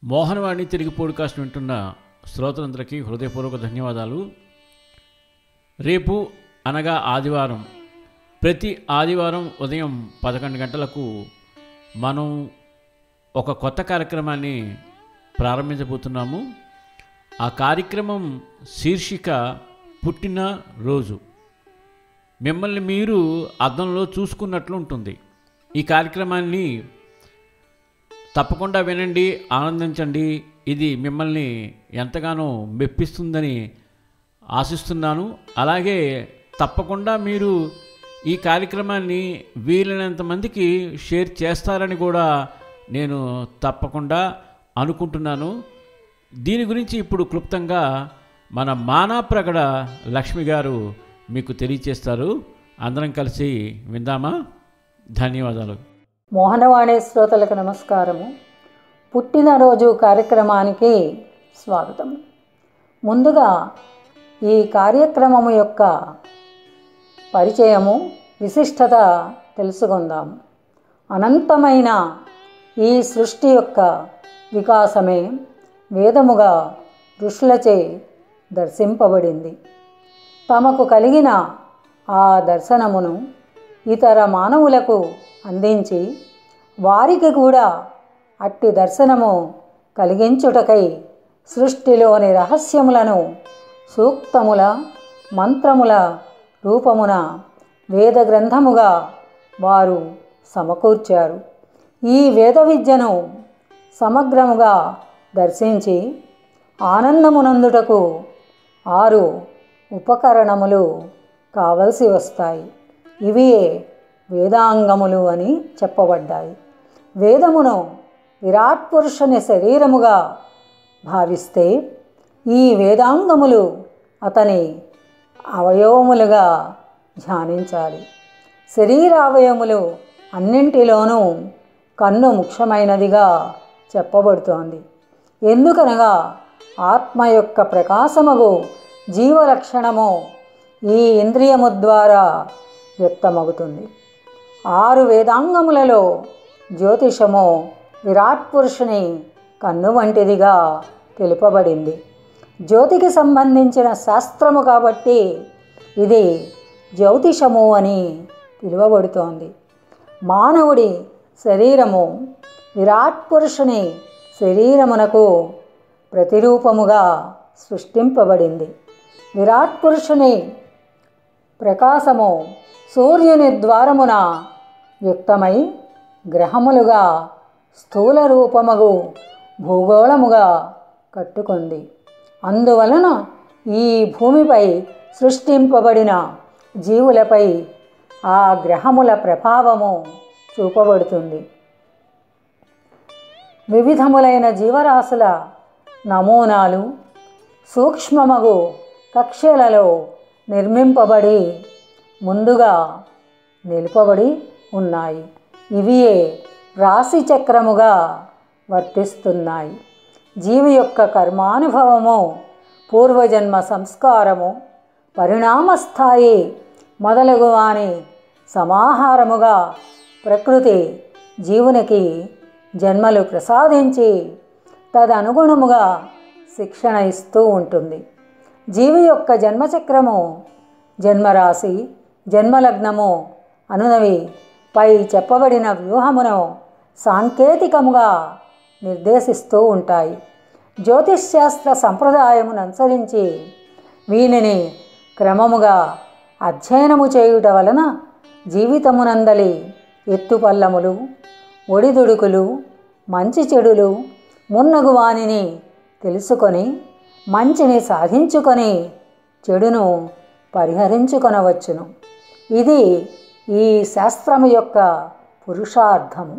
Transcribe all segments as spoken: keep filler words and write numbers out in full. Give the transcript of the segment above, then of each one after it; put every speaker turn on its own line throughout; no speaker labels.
మోహనవాణి తిరిగి పోడ్కాస్ట్ వింటున్న శ్రోతలందరికీ హృదయపూర్వక ధన్యవాదాలు. రేపు అనగా ఆదివారం, ప్రతి ఆదివారం ఉదయం పదకొండు గంటలకు మనం ఒక కొత్త కార్యక్రమాన్ని ప్రారంభించబోతున్నాము. ఆ కార్యక్రమం శీర్షిక పుట్టిన రోజు. మిమ్మల్ని మీరు అద్దంలో చూసుకున్నట్లు ఉంటుంది. ఈ కార్యక్రమాన్ని తప్పకుండా వినండి, ఆనందించండి. ఇది మిమ్మల్ని ఎంతగానో మెప్పిస్తుందని ఆశిస్తున్నాను. అలాగే తప్పకుండా మీరు ఈ కార్యక్రమాన్ని వీలైనంత మందికి షేర్ చేస్తారని కూడా నేను తప్పకుండా అనుకుంటున్నాను. దీని గురించి ఇప్పుడు క్లుప్తంగా మన మానాప్రగడ లక్ష్మి గారు మీకు తెలియచేస్తారు. అందరం కలిసి విందామా? ధన్యవాదాలు.
మోహనవాణి శ్రోతలకు నమస్కారము. పుట్టినరోజు కార్యక్రమానికి స్వాగతం. ముందుగా ఈ కార్యక్రమము యొక్క పరిచయము, విశిష్టత తెలుసుకుందాము. అనంతమైన ఈ సృష్టి యొక్క వికాసమే వేదముగా ఋషులచే దర్శింపబడింది. తమకు కలిగిన ఆ దర్శనమును ఇతర మానవులకు అందించి వారికి కూడా అట్టి దర్శనము కలిగించుటకై సృష్టిలోని రహస్యములను సూక్తముల మంత్రముల రూపమున వేద గ్రంథముగా వారు సమకూర్చారు. ఈ వేద విద్యను సమగ్రముగా దర్శించి ఆనందమునందుటకు ఆరు ఉపకరణములు కావలసి వస్తాయి. ఇవియే వేదాంగములు అని చెప్పబడ్డాయి. వేదమును విరాట్ పురుషుని శరీరముగా భావిస్తే ఈ వేదాంగములు అతని అవయవములుగా ధ్యానించాలి. శరీరావయములు అన్నింటిలోనూ కన్ను ముఖ్యమైనదిగా చెప్పబడుతోంది. ఎందుకనగా ఆత్మ యొక్క ప్రకాశముగు జీవలక్షణము ఈ ఇంద్రియము ద్వారా వ్యక్తమవుతుంది. ఆరు వేదాంగములలో జ్యోతిషము విరాట్ పురుషుని కన్ను వంటిదిగా తెలుపబడింది. జ్యోతికి సంబంధించిన శాస్త్రము కాబట్టి ఇది జ్యోతిషము అని పిలువబడుతోంది. మానవుడి శరీరము విరాట్ పురుషుని శరీరమునకు ప్రతిరూపముగా సృష్టింపబడింది. విరాట్ పురుషుని ప్రకాశము సూర్యుని ద్వారమున యుక్తమై గ్రహములుగా స్థూల రూపముగు భూగోళముగా కట్టుకుంది. అందువలన ఈ భూమిపై సృష్టింపబడిన జీవులపై ఆ గ్రహముల ప్రభావము చూపబడుతుంది. వివిధములైన జీవరాశుల నమూనాలు సూక్ష్మమగు కక్ష్యలలో నిర్మింపబడి ముందుగా నిలుపబడి ఉన్నాయి. ఇవియే రాశి చక్రముగా వర్తిస్తున్నాయి. జీవి యొక్క కర్మానుభవము, పూర్వజన్మ సంస్కారము, పరిణామస్థాయి మొదలగు వాని సమాహారముగా ప్రకృతి జీవునికి జన్మలు ప్రసాదించి తదనుగుణముగా శిక్షణ ఇస్తూ ఉంటుంది. జీవి యొక్క జన్మచక్రము, జన్మరాశి, జన్మలగ్నము అనునవి పై చెప్పబడిన వ్యూహమును సాంకేతికముగా నిర్దేశిస్తూ ఉంటాయి. జ్యోతిష్శాస్త్ర సంప్రదాయమును అనుసరించి వీనిని క్రమముగా అధ్యయనము చేయుట వలన జీవితమునందలి ఎత్తుపల్లములు, ఒడిదుడుకులు, మంచి చెడులు మున్నగు వానిని తెలుసుకొని మంచిని సాధించుకొని చెడును పరిహరించుకొనవచ్చును. ఇది ఈ శాస్త్రము యొక్క పురుషార్థము.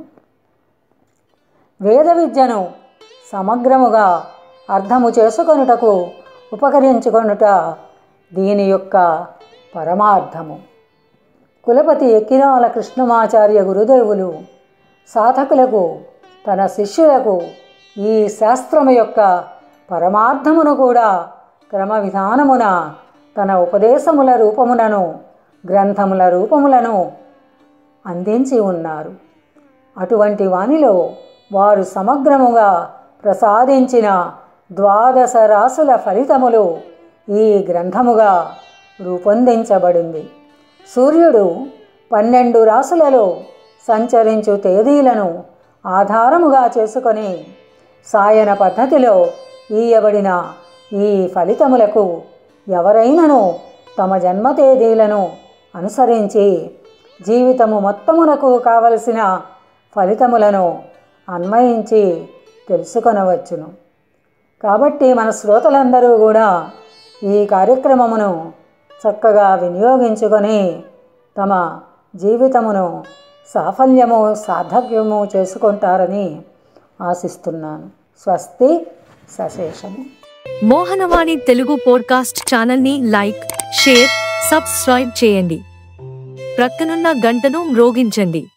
వేద విద్యను సమగ్రముగా అర్థము చేసుకొనుటకు ఉపకరించుకొనుట దీని యొక్క పరమార్థము. కులపతి ఎక్కిరాల కృష్ణమాచార్య గురుదేవులు సాధకులకు, తన శిష్యులకు ఈ శాస్త్రము యొక్క పరమార్థమును కూడా క్రమ విధానమున తన ఉపదేశముల రూపములను, గ్రంథముల రూపములను అందించి ఉన్నారు. అటువంటి వానిలో వారు సమగ్రముగా ప్రసాదించిన ద్వాదశ రాసుల ఫలితములు ఈ గ్రంథముగా రూపొందించబడింది. సూర్యుడు పన్నెండు రాసులలో సంచరించు తేదీలను ఆధారముగా చేసుకొని సాయన పద్ధతిలో ఈయబడిన ఈ ఫలితములకు ఎవరైనను తమ జన్మ తేదీలను అనుసరించి జీవితము మొత్తమునకు కావలసిన ఫలితములను అన్వయించి తెలుసుకొనవచ్చును. కాబట్టి మన శ్రోతలందరూ కూడా ఈ కార్యక్రమమును చక్కగా వినియోగించుకొని తమ జీవితమును సాఫల్యము సార్థక్యము చేసుకుంటారని ఆశిస్తున్నాను. స్వస్తి. సశేషము.
మోహనవాణి తెలుగు పోడ్కాస్ట్ ఛానల్ని లైక్, షేర్, సబ్స్క్రైబ్ చేయండి. ప్రక్కనున్న గంటను మ్రోగించండి.